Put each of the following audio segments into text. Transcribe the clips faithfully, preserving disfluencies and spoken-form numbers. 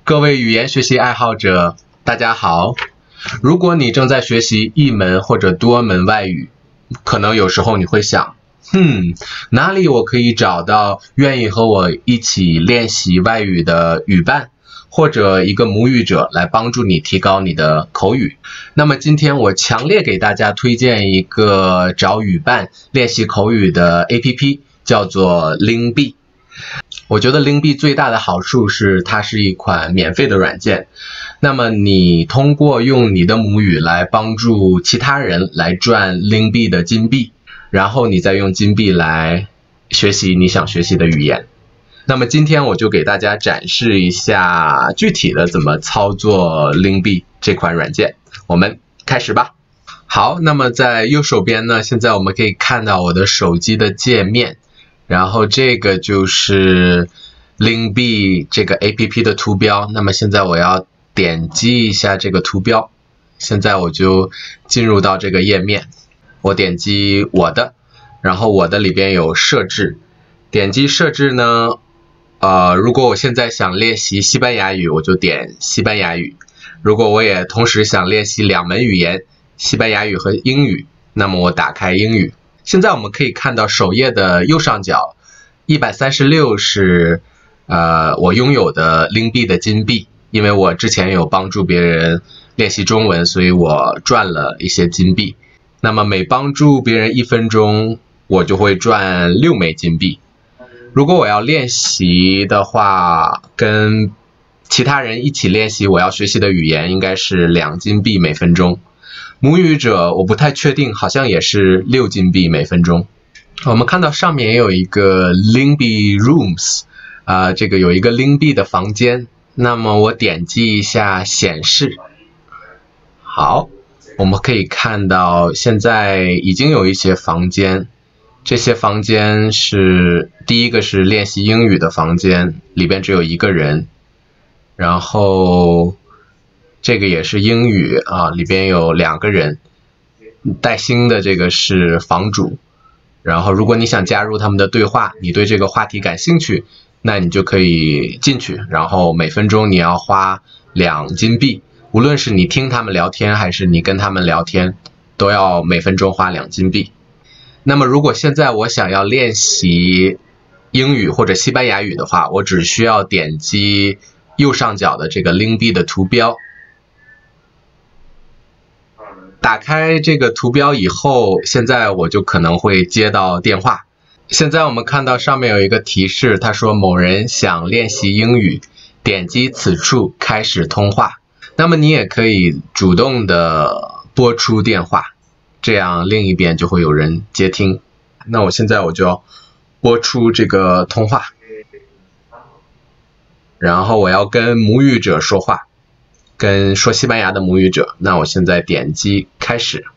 各位语言学习爱好者，大家好。如果你正在学习一门或者多门外语，可能有时候你会想，哼，哪里我可以找到愿意和我一起练习外语的语伴，或者一个母语者来帮助你提高你的口语？那么今天我强烈给大家推荐一个找语伴练习口语的 A P P， 叫做 Lingbe。我觉得 Lingbe 最大的好处是它是一款免费的软件，那么你通过用你的母语来帮助其他人来赚 Lingbe 的金币，然后你再用金币来学习你想学习的语言。那么今天我就给大家展示一下具体的怎么操作 Lingbe 这款软件，我们开始吧。好，那么在右手边呢，现在我们可以看到我的手机的界面。然后这个就是 Lingbe 这个 A P P 的图标，那么现在我要点击一下这个图标，现在我就进入到这个页面，我点击我的，然后我的里边有设置，点击设置呢，呃，如果我现在想练习西班牙语，我就点西班牙语，如果我也同时想练习两门语言，西班牙语和英语，那么我打开英语。现在我们可以看到首页的右上角一百三十六是呃我拥有的 Lingbe 的金币，因为我之前有帮助别人练习中文，所以我赚了一些金币。那么每帮助别人一分钟，我就会赚六枚金币。如果我要练习的话，跟其他人一起练习我要学习的语言，应该是两金币每分钟。母语者我不太确定，好像也是六金币每分钟。我们看到上面也有一个 Lingbe Rooms， 啊、呃，这个有一个 Lingbe 的房间。那么我点击一下显示，好，我们可以看到现在已经有一些房间。这些房间是第一个是练习英语的房间，里边只有一个人，然后。这个也是英语啊，里边有两个人，带星的这个是房主，然后如果你想加入他们的对话，你对这个话题感兴趣，那你就可以进去，然后每分钟你要花两金币，无论是你听他们聊天还是你跟他们聊天，都要每分钟花两金币。那么如果现在我想要练习英语或者西班牙语的话，我只需要点击右上角的这个 Lingbe 的图标。打开这个图标以后，现在我就可能会接到电话。现在我们看到上面有一个提示，他说某人想练习英语，点击此处开始通话。那么你也可以主动的拨出电话，这样另一边就会有人接听。那我现在我就要拨出这个通话，然后我要跟母语者说话。跟说西班牙的母语者，那我现在点击开始。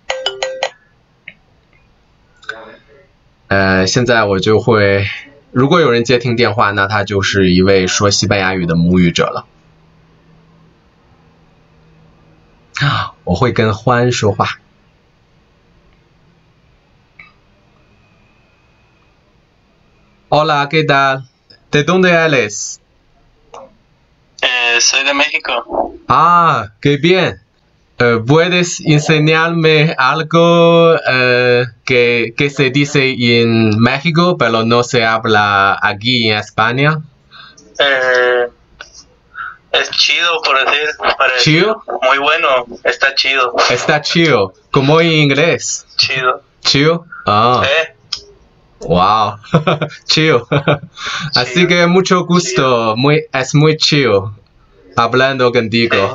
呃，现在我就会，如果有人接听电话，那他就是一位说西班牙语的母语者了。啊，我会跟欢说话。Hola, ¿qué tal? ¿De dónde eres? Eh, soy de México. Ah, qué bien. Uh, ¿Puedes enseñarme algo uh, que, que se dice en México, pero no se habla aquí en España? Eh, es chido, por decir. Parece ¿Chido? Muy bueno, está chido. Está chido. ¿Cómo en inglés? Chido. ¿Chido? Ah. ¿Eh? Wow. Chido. Así que mucho gusto. Muy, es muy chido hablando contigo.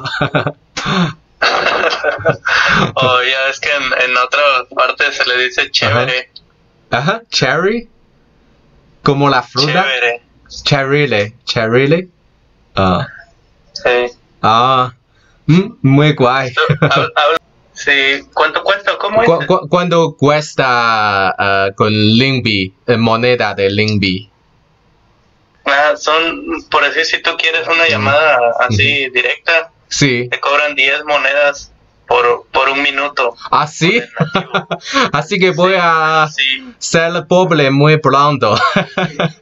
Oh, ya es que en, en otras partes se le dice chévere. Ajá. Ajá. Cherry. Como la fruta. Chévere. Cherry. Cherry. Ah. Sí. Ah. Mm, muy guay. Habla, habla. Sí. ¿Cuánto cuesta? ¿Cómo es? ¿Cu cu ¿Cuánto cuesta uh, con Lingbe, eh, moneda de Lingbe? Ah, son, por decir, si tú quieres una llamada así Mm-hmm. directa, Sí. te cobran diez monedas por, por un minuto. ¿Ah, sí? Así que voy Sí, a sí. ser pobre muy pronto.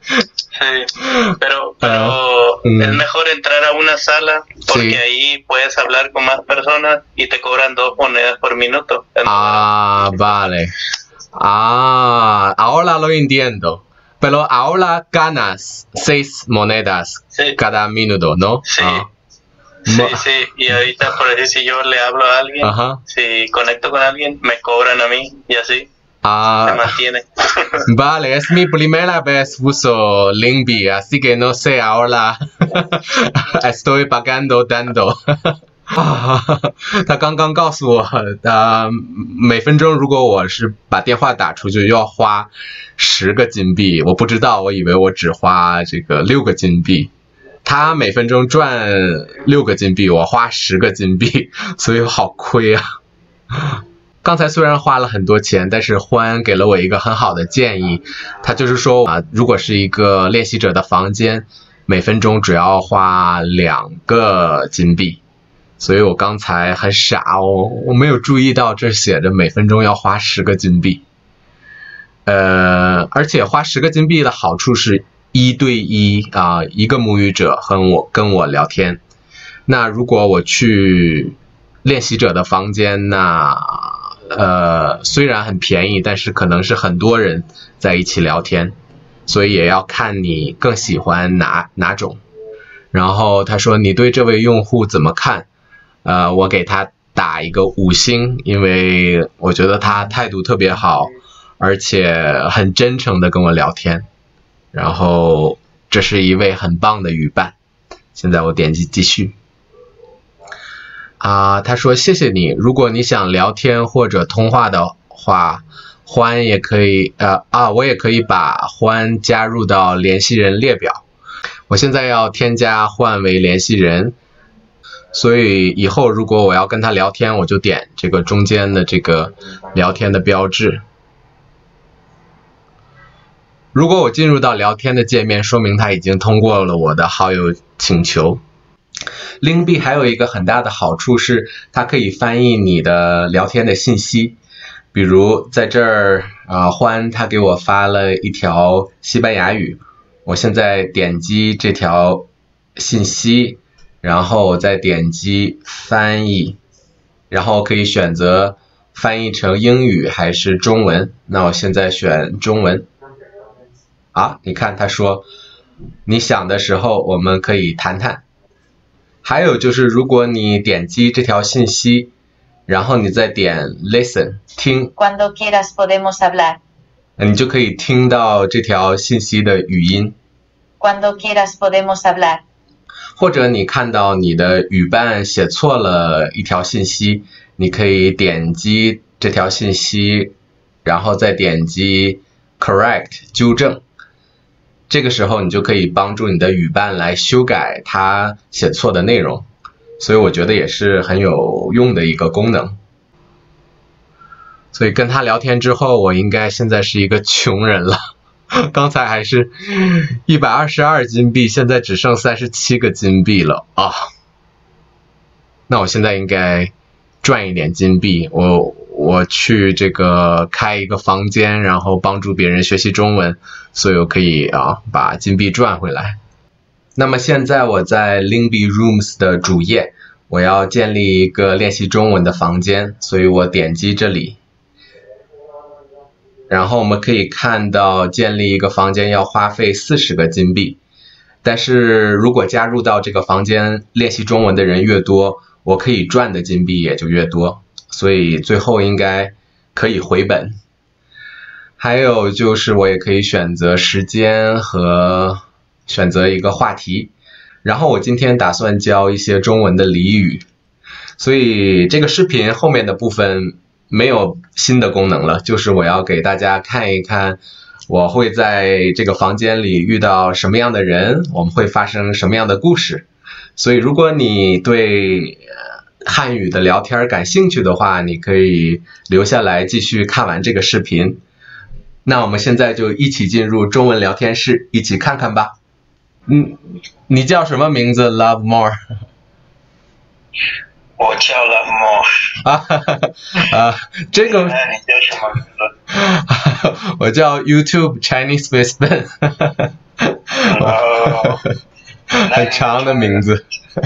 Sí, pero, pero uh, es mejor entrar a una sala porque sí. ahí puedes hablar con más personas y te cobran dos monedas por minuto. Ah, vale. Ah, ahora lo entiendo. Pero ahora ganas seis monedas sí. cada minuto, ¿no? Sí. Ah. Sí, sí, y ahorita por decir si yo le hablo a alguien, Ajá. si conecto con alguien, me cobran a mí y así. Ah, se mantiene. Vale, es mi primera vez uso Lingbe, así que no sé, ahora estoy pagando tanto。他刚刚告诉我，呃，每分钟如果我是把电话打出去，要花十个金币。我不知道，我以为我只花这个六个金币。他每分钟赚六个金币，我花十个金币，所以好亏啊。刚才虽然花了很多钱，但是欢给了我一个很好的建议，他就是说啊，如果是一个练习者的房间，每分钟只要花两个金币，所以我刚才很傻，我我没有注意到这写着每分钟要花十个金币，呃，而且花十个金币的好处是一对一啊、呃，一个母语者和我跟我聊天。那如果我去练习者的房间，那呃，虽然很便宜，但是可能是很多人在一起聊天，所以也要看你更喜欢哪哪种。然后他说你对这位用户怎么看？呃，我给他打一个五星，因为我觉得他态度特别好，而且很真诚的跟我聊天。然后这是一位很棒的语伴。现在我点击继续。啊，他说谢谢你，如果你想聊天或者通话的话，欢也可以呃啊，我也可以把欢加入到联系人列表。我现在要添加欢为联系人，所以以后如果我要跟他聊天，我就点这个中间的这个聊天的标志。如果我进入到聊天的界面，说明他已经通过了我的好友请求。Lingbe 还有一个很大的好处是，它可以翻译你的聊天的信息。比如在这儿，呃，欢他给我发了一条西班牙语，我现在点击这条信息，然后我再点击翻译，然后可以选择翻译成英语还是中文。那我现在选中文。啊，你看他说，你想的时候我们可以谈谈。还有就是，如果你点击这条信息，然后你再点 listen 听， Cuando quieras podemos hablar， 你就可以听到这条信息的语音。 Cuando quieras podemos hablar， 或者你看到你的语伴写错了一条信息，你可以点击这条信息，然后再点击 correct 纠正。这个时候你就可以帮助你的语伴来修改它写错的内容，所以我觉得也是很有用的一个功能。所以跟他聊天之后，我应该现在是一个穷人了。刚才还是一百二十二金币，现在只剩三十七个金币了啊！那我现在应该赚一点金币，我我去这个开一个房间，然后帮助别人学习中文，所以我可以啊把金币赚回来。那么现在我在 Lingbe Rooms 的主页，我要建立一个练习中文的房间，所以我点击这里，然后我们可以看到建立一个房间要花费四十个金币，但是如果加入到这个房间练习中文的人越多，我可以赚的金币也就越多，所以最后应该可以回本。还有就是我也可以选择时间和选择一个话题，然后我今天打算教一些中文的俚语，所以这个视频后面的部分没有新的功能了，就是我要给大家看一看我会在这个房间里遇到什么样的人，我们会发生什么样的故事。所以如果你对汉语的聊天感兴趣的话，你可以留下来继续看完这个视频。那我们现在就一起进入中文聊天室，一起看看吧。嗯，你叫什么名字 ？Love More。 我叫 Love More。 啊哈哈啊，这个。 那你叫什么名字？ 我叫 YouTube Chinese with Ben。 哦， 很长的名字。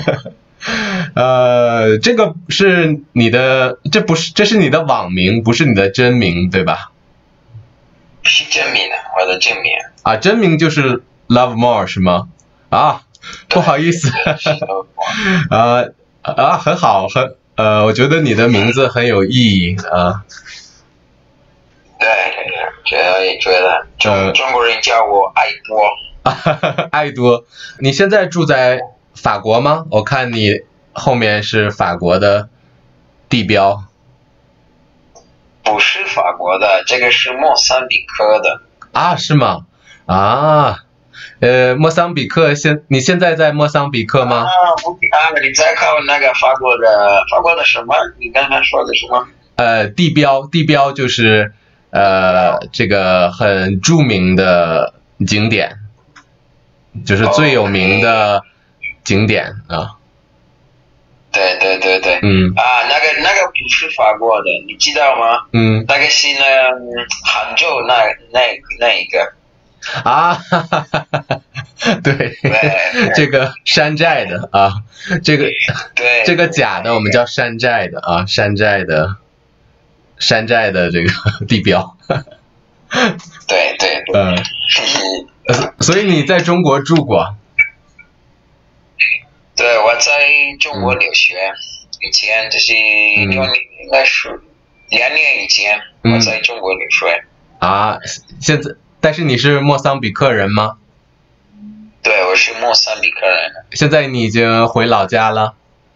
呃，这个是你的，这不是，这是你的网名，不是你的真名，对吧？ 是真名的，我的真名。 啊，真名就是 Love More 是吗？啊，不好意思。啊啊，很好，很呃，我觉得你的名字很有意义啊。 对对对，觉得也觉得中、呃、中国人叫我爱多。 爱多，你现在住在法国吗？我看你后面是法国的地标。 不是法国的，这个是莫桑比克的。 啊，是吗？啊，呃，莫桑比克现你现在在莫桑比克吗？ 啊，不啊，你在看那个法国的法国的什么？你刚才说的什么？ 呃，地标，地标就是呃这个很著名的景点。就是最有名的景点、oh, okay. 啊。 对对对对。 嗯。 啊，那个那个不是法国的，你知道吗？ 嗯。 那个是呢，杭州那那那一个。 啊哈哈哈哈！对。对。这个山寨的啊，这个对这个假的我们叫山寨的啊，山寨的山寨的这个地标。 对对对。 嗯。所以你在中国住过？ 对，我在中国留学，嗯、以前就是应该是两年以前、嗯、我在中国留学。 啊，现在但是你是莫桑比克人吗？ 对，我是莫桑比克人。 现在你已经回老家了？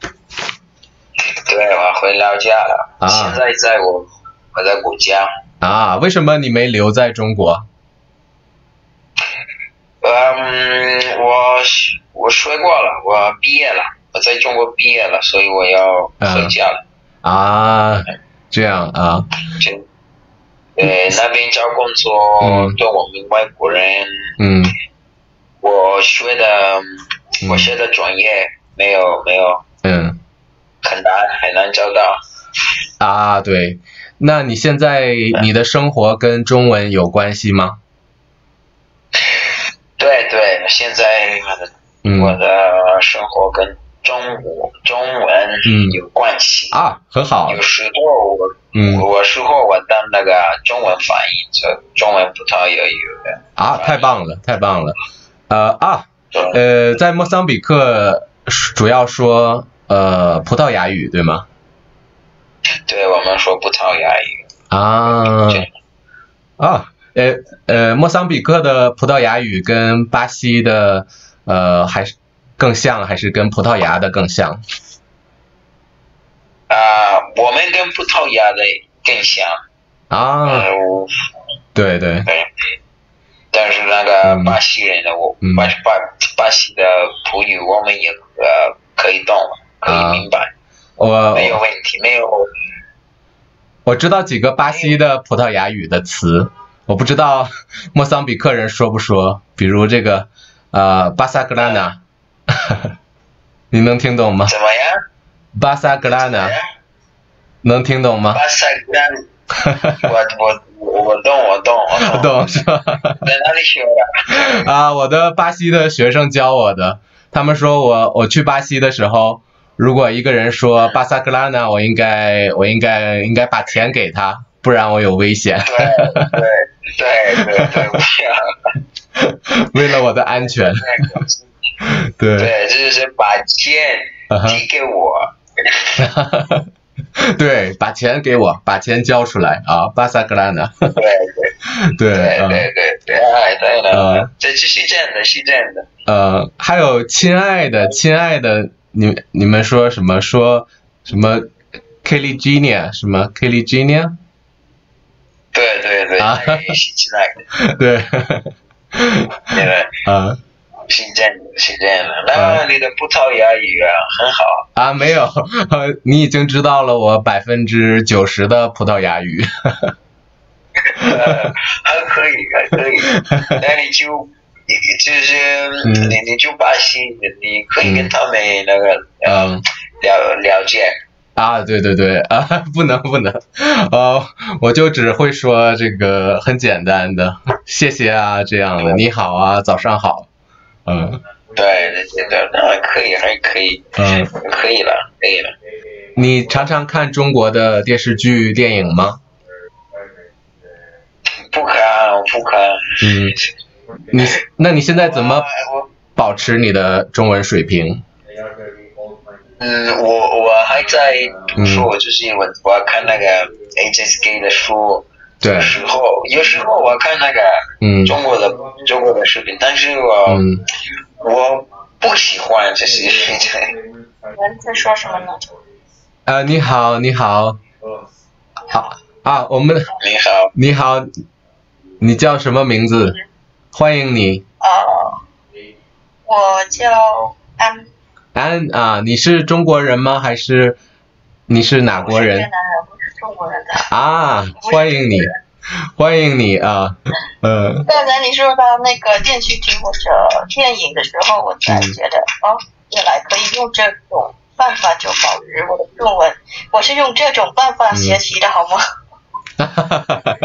对，我回老家了。啊、现在在我我在国家。 啊，为什么你没留在中国？ 嗯，我我学过了，我毕业了，我在中国毕业了，所以我要回家了。 嗯、啊，这样啊。 就，呃，那边找工作、嗯、对我们外国人， 嗯， 我学的、嗯、我学的专业没有没有， 嗯， 很难很难找到。 啊，对，那你现在你的生活跟中文有关系吗？ 对对，现在我的生活跟中国、嗯、中文有关系、 嗯、啊，很好。 有时候我，嗯，我时候我当那个中文翻译，就中文葡萄牙语的。 啊，太棒了，太棒了。呃啊，呃，在莫桑比克主要说呃葡萄牙语，对吗？ 对，我们说葡萄牙语。 啊。啊。呃呃，莫桑比克的葡萄牙语跟巴西的呃还是更像，还是跟葡萄牙的更像？ 啊、呃，我们跟葡萄牙的更像。 啊。呃、对对。 对。但是那个巴西人的我，嗯、巴巴巴西的葡语我们也呃可以懂，可以明白。啊、我没有问题，没有。 我知道几个巴西的葡萄牙语的词。我不知道莫桑比克人说不说，比如这个呃巴萨格拉纳，你能听懂吗？ 怎么样？ 巴萨格拉纳，能听懂吗？ 巴萨格拉纳，我我我懂我懂我懂。 懂是吧？ 在哪里学的？ 啊，我的巴西的学生教我的，他们说我我去巴西的时候，如果一个人说巴萨格拉纳，我应该我应该应该把钱给他，不然我有危险。 对对。对对对， 为了我的安全。对。 对，就是把钱寄给我。 对，把钱给我，把钱交出来啊，巴萨格拉纳。 对对。 对对对对对，哎对了，这是这样的，是这样的。 呃，还有亲爱的，亲爱的，你你们说什么？说什么 Kaliginia 什么 Kaliginia？ 对对对， 啊， 是亲爱的。 对。 对。 啊。 是这样的，是这样的。那你的葡萄牙语啊，很好。 啊，没有，你已经知道了我百分之九十的葡萄牙语。 呃，还可以，还可以。那你就，就是、嗯、你你就巴西，你可以跟他们那个、嗯、了了解。 啊，对对对啊，不能不能，呃，我就只会说这个很简单的，谢谢啊这样的，你好啊，早上好，嗯。 对对对，那可以还可以，嗯，可以了可以了。 你常常看中国的电视剧、电影吗？ 不看不看。 嗯，你那你现在怎么保持你的中文水平？ 嗯，我我还在读书，嗯、就是因为我看那个 H S K 的书， 对， 有时候有时候我看那个嗯中国的、嗯、中国的视频，但是我、嗯、我不喜欢这些事情。 人在说什么呢？ 呃，你好，你好。好啊，我们你好， 你好，你叫什么名字？欢迎你。 呃，我叫安。 安啊，你是中国人吗？还是你是哪国人？ 我是越南人，不是中国人的。 啊，欢迎你，欢迎你啊，嗯。 刚才你说到那个电视剧或者电影的时候，我才觉得、嗯、哦，原来可以用这种办法就保持我的中文。我是用这种办法学习的，嗯、好吗？ 哈哈哈哈哈！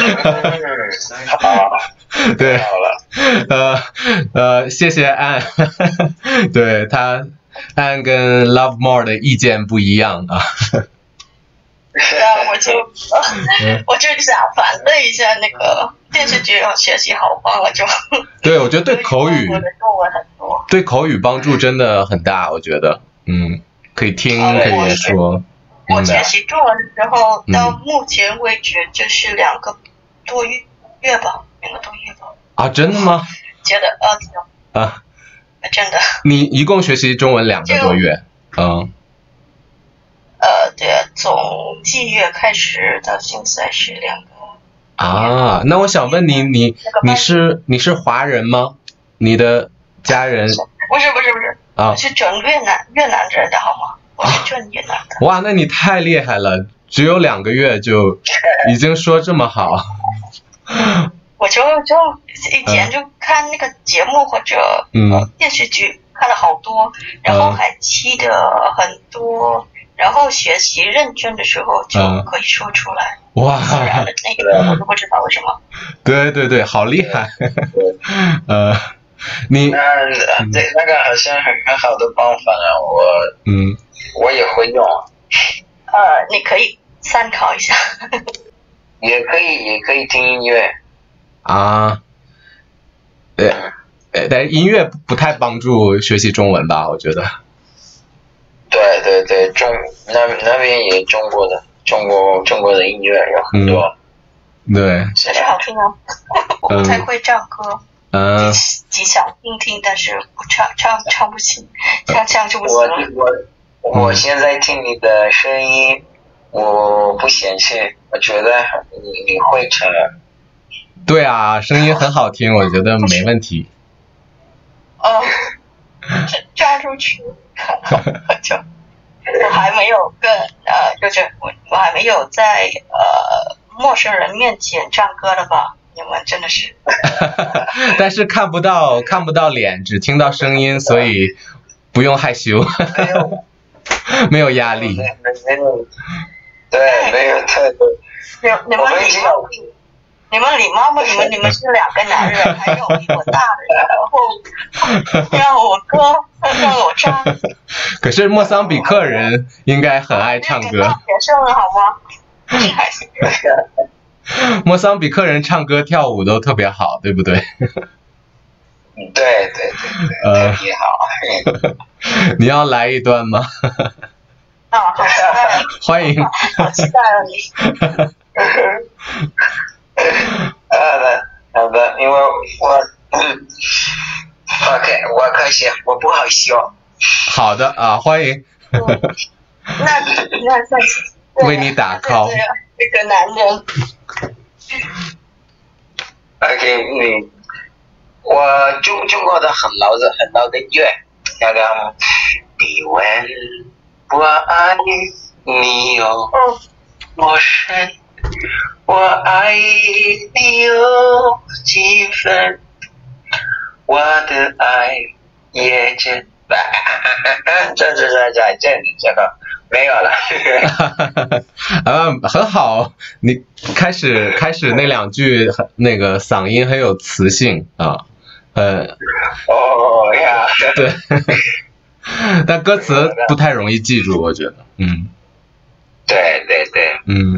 对， 好了， 呃呃，谢谢安，对他，安跟 Love More 的意见不一样啊。 对啊，我就我就想反对一下那个电视剧要学习好棒了就。 对，我觉得对口语，对口语帮助真的很大，我觉得，嗯，可以听，可以说。 我学习中文的时候，到目前为止就是两个多月月吧，两个多月吧。 啊，真的吗？ 觉得呃啊， 真的。 你一共学习中文两个多月，嗯。 呃，对，从几月开始到现在是两个。 啊，那我想问你，你你是你是华人吗？你的家人？ 不是不是不是，啊，我是准越南越南人的好吗？我是准越南的。 哇，那你太厉害了，只有两个月就已经说这么好。 我就就以前就看那个节目或者嗯电视剧看了好多，然后还记得很多。然后学习认真的时候就可以说出来， 嗯、哇， 自然的那个我都不知道为什么。 对对对，好厉害。呃，你那这那个好像很很好的方法啊，我嗯我也会用。 呃，你可以参考一下。 也可以也可以听音乐。 啊，呃呃，但是音乐不太帮助学习中文吧？我觉得。 对对对，中那那边也中国的中国中国的音乐有很多， 嗯、对， 确实好听哦。我不太会唱歌， 嗯， 极想听听，但是不唱唱唱不起，唱唱就不行了。 我我我现在听你的声音，我不嫌弃，我觉得你你会唱。 对啊，声音很好听，我觉得没问题。 哦，唱出去。就我还没有跟呃，就是我我还没有在呃陌生人面前唱歌了吧？你们真的是。 但是看不到看不到脸，只听到声音，所以不用害羞， 没有没有压力。 没有，对，没有太多。 你你们礼貌，你们礼貌吗？你们你们是两个男人，还有比我大的人，然后让我歌。让我唱， 可是莫桑比克人应该很爱唱歌。 学生了好吗？还是莫桑比克人唱歌跳舞都特别好，对不对？ 对对对对，呃、特别好。 你要来一段吗？ 啊，好期待！ 欢迎。 好期待哦你。 好的好的，因为我嗯。OK， 我开始，我不好笑。 好的啊，欢迎。 嗯、那那算是为你打 call。 这个男人。 OK， 嗯，我中中国的很老的很老的乐，那个你问我爱你有多深，我爱你有几分。我的爱也真，这这这这这这这个没有了。 啊，很好，你开始开始那两句那个嗓音很有磁性啊，呃。 哦呀。 对。但歌词不太容易记住，我觉得。嗯。 对对对。 嗯。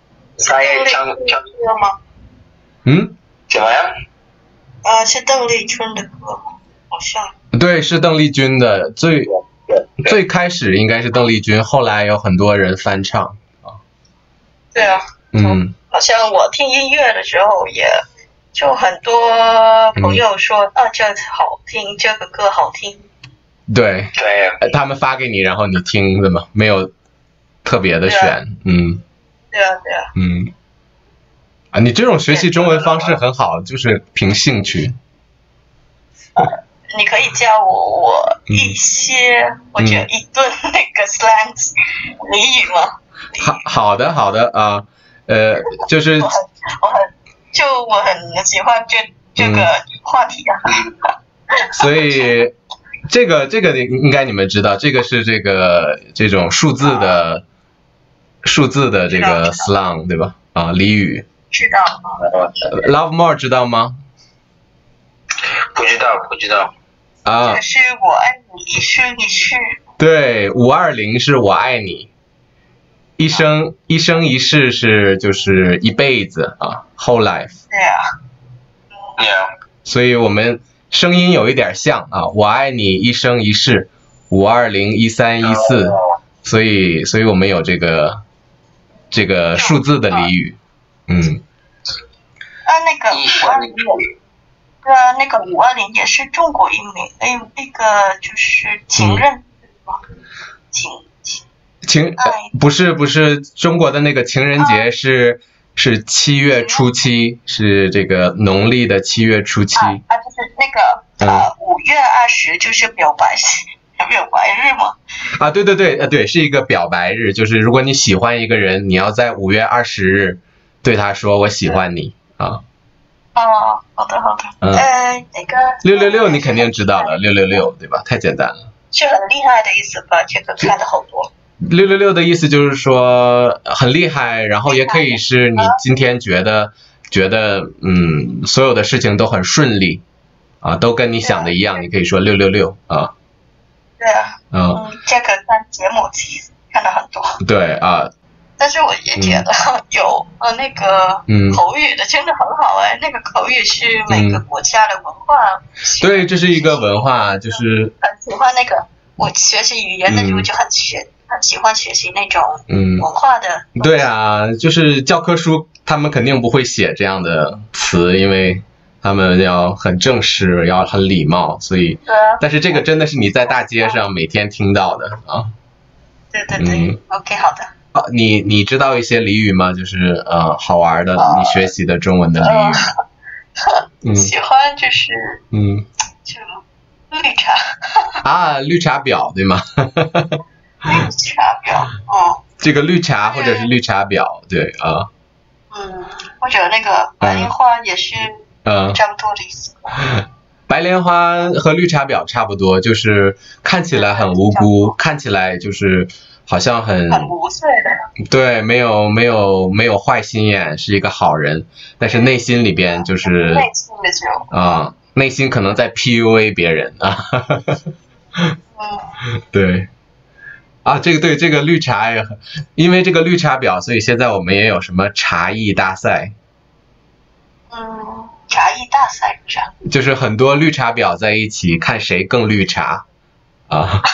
saya唱唱歌吗？ 嗯。 怎么样？ 啊，是邓丽君的歌吗？好像。 对，是邓丽君的，最最开始应该是邓丽君，后来有很多人翻唱啊。 对啊。 嗯。 好像我听音乐的时候也，就很多朋友说、嗯、啊，这好听，这个歌好听。 对。 对。 他们发给你，然后你听的嘛，没有特别的选，啊、嗯。 对啊，对啊。 嗯。啊，你这种学习中文方式很好，就是凭兴趣。 呃、你可以教我我一些、嗯、或者一顿那个 slangs 俚语吗？ 好好的好的啊，呃，就是我很我很就我很喜欢这这个话题啊。 嗯、所以这个这个应该你们知道，这个是这个这种数字的、啊、数字的这个 slang 对吧？啊，俚语。 知道吗 ？Love more 知道吗？ 不知道，不知道。 啊。 这是我爱你一生一世。 对，五二零是我爱你，一生、啊、一生一世是就是一辈子啊 ，whole life。 对啊。 对啊。 所以我们声音有一点像啊，我爱你一生一世，五二零一三一四，所以所以我们有这个这个数字的俚语。嗯， 啊，那个五二零，对啊，那个五二零也是中国一名，哎，那个就是情人，嗯、情情情、呃、不是不是中国的那个情人节是、啊、是七月初七，是这个农历的七月初七。 啊，啊就是那个呃五月二十就是表白表白日嘛。 啊，对对对，呃对，是一个表白日，就是如果你喜欢一个人，你要在五月二十日。对他说我喜欢你啊！ 哦，好的好的。嗯。呃，那个六六六你肯定知道了，六六六对吧？太简单了。 是很厉害的意思吧？这个看的好多。 六六六的意思就是说很厉害，然后也可以是你今天觉得、啊、觉得嗯所有的事情都很顺利啊，都跟你想的一样，你可以说六六六啊。 对啊。嗯，这个看节目看的很多。 对啊。 但是我也觉得有、嗯、呃那个口语的真的很好哎、嗯，那个口语是每个国家的文化。嗯、 对，这是一个文化，就是很喜欢那个我学习语言的时候就很学、嗯、很喜欢学习那种文化的、 嗯。对啊，就是教科书他们肯定不会写这样的词，因为他们要很正式，要很礼貌，所以。 对啊。 但是这个真的是你在大街上每天听到的啊。 对对对、嗯、，OK 好的。 啊，你你知道一些俚语吗？就是呃好玩的，你学习的中文的俚语。 呃、嗯，喜欢就是嗯， 就绿茶。 啊，绿茶婊对吗？ 绿茶婊，哦。 这个绿茶或者是绿茶婊，对啊。 嗯，或者那个白莲花也是嗯差不多的意思。 嗯、白莲花和绿茶婊差不多，就是看起来很无辜，看起来就是。好像很很无罪的， 对，没有没有没有坏心眼，是一个好人，但是内心里边就是内心的就啊，内心可能在 P U A 别人啊， 嗯， 对，啊，这个对这个绿茶也很，因为这个绿茶婊，所以现在我们也有什么茶艺大赛， 嗯，茶艺大赛是啥？ 就是很多绿茶婊在一起看谁更绿茶。啊，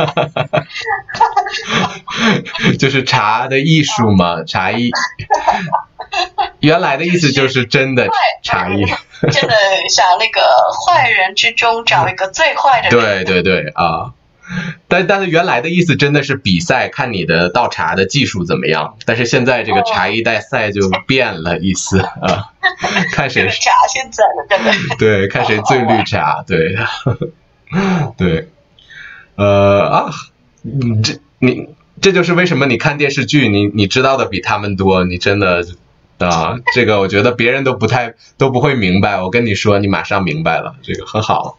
就是茶的艺术嘛，茶艺。原来的意思就是真的茶艺。 真的想那个坏人之中找一个最坏的人。对对对啊，但但是原来的意思真的是比赛，看你的倒茶的技术怎么样。但是现在这个茶艺大赛就变了意思啊，看谁茶现在的真的。 对，看谁最绿茶，对，对。呃啊，你这你这就是为什么你看电视剧，你你知道的比他们多，你真的啊，这个我觉得别人都不太都不会明白，我跟你说，你马上明白了，这个很好。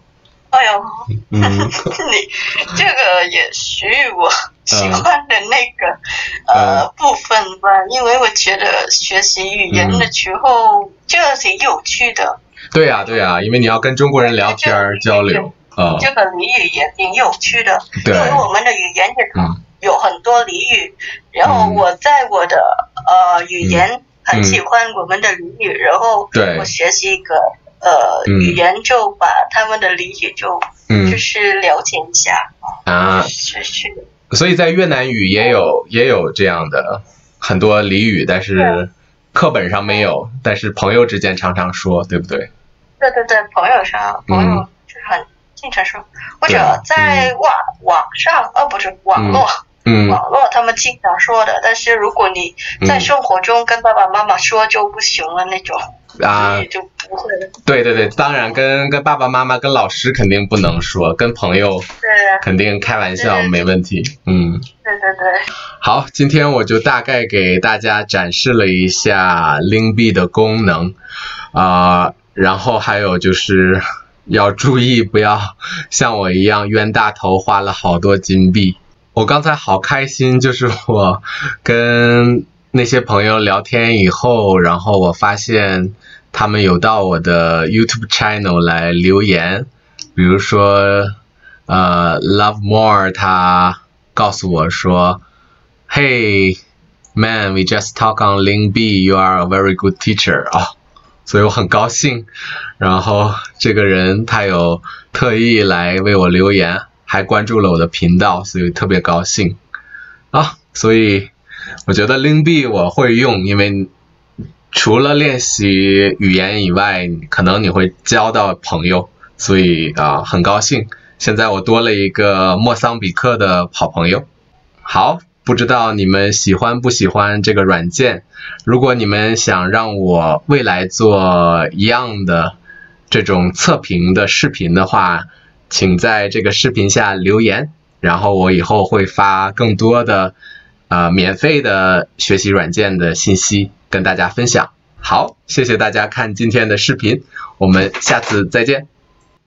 哎呦，嗯，你这个也属于我喜欢的那个、嗯、呃部分吧，因为我觉得学习语言的时候就挺有趣的。 对呀、啊、对呀、啊，因为你要跟中国人聊天交流， 嗯，这个俚语也挺有趣的，因为我们的语言也有很多俚语，然后我在我的呃语言很喜欢我们的俚语，然后我学习一个。呃、嗯，语言就把他们的俚语就、嗯、就是了解一下啊，是是。 所以在越南语也有、嗯、也有这样的很多俚语，但是课本上没有，但是朋友之间常常说，对不对？ 对对对，朋友上朋友就是很经常说，嗯、或者在网、嗯、网上，呃、哦、不是网络。嗯，网络他们经常说的，但是如果你在生活中跟爸爸妈妈说就不行了那种。啊，就不会了。 对对对，当然跟跟爸爸妈妈、跟老师肯定不能说，跟朋友肯定开玩笑没问题。嗯， 对对对。 好，今天我就大概给大家展示了一下 Lingbe 的功能啊、呃，然后还有就是要注意不要像我一样冤大头花了好多金币。我刚才好开心，就是我跟那些朋友聊天以后，然后我发现他们有到我的 YouTube channel 来留言，比如说呃 Love More 他告诉我说 Hey man, we just talk on Lingbe, you are a very good teacher 啊、哦，所以我很高兴。然后这个人他有特意来为我留言，还关注了我的频道，所以特别高兴啊，所以我觉得 Lingbe 我会用，因为除了练习语言以外，可能你会交到朋友，所以啊、呃、很高兴。现在我多了一个莫桑比克的好朋友。好，不知道你们喜欢不喜欢这个软件？如果你们想让我未来做一样的这种测评的视频的话，请在这个视频下留言，然后我以后会发更多的呃，免费的学习软件的信息跟大家分享。好，谢谢大家看今天的视频，我们下次再见。